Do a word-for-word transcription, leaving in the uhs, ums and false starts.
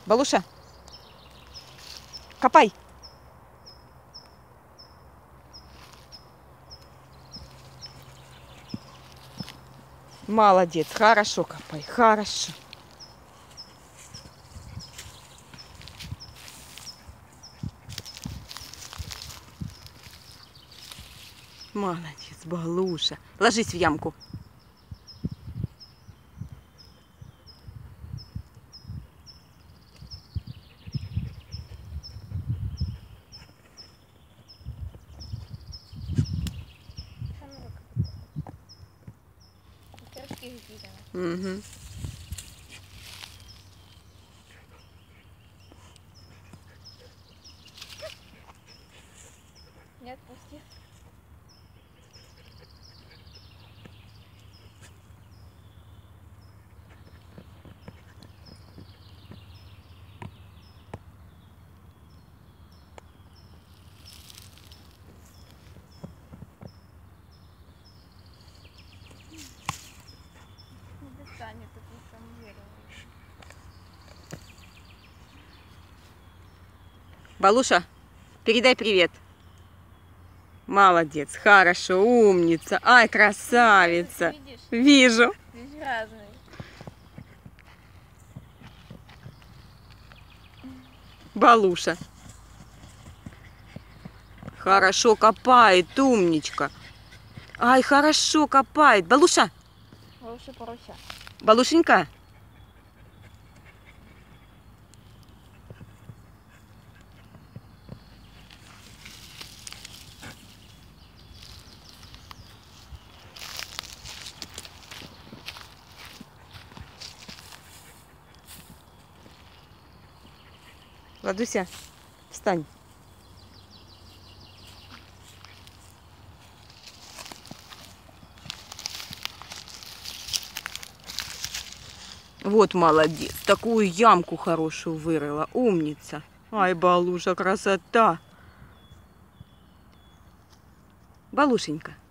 Балуша, копай. Молодец, хорошо копай, хорошо. Молодец, Балуша. Ложись в ямку. Угу. Не отпусти. Не достанет это на самом деле. Балуша, передай привет. Молодец, хорошо, умница. Ай, красавица. Видишь? Вижу. Здесь разные. Балуша. Хорошо копает, умничка. Ай, хорошо копает. Балуша. Лучше поруся. Балушенька. Ладуся, встань. Вот молодец, такую ямку хорошую вырыла, умница. Ай, Балуша, красота. Балушенька.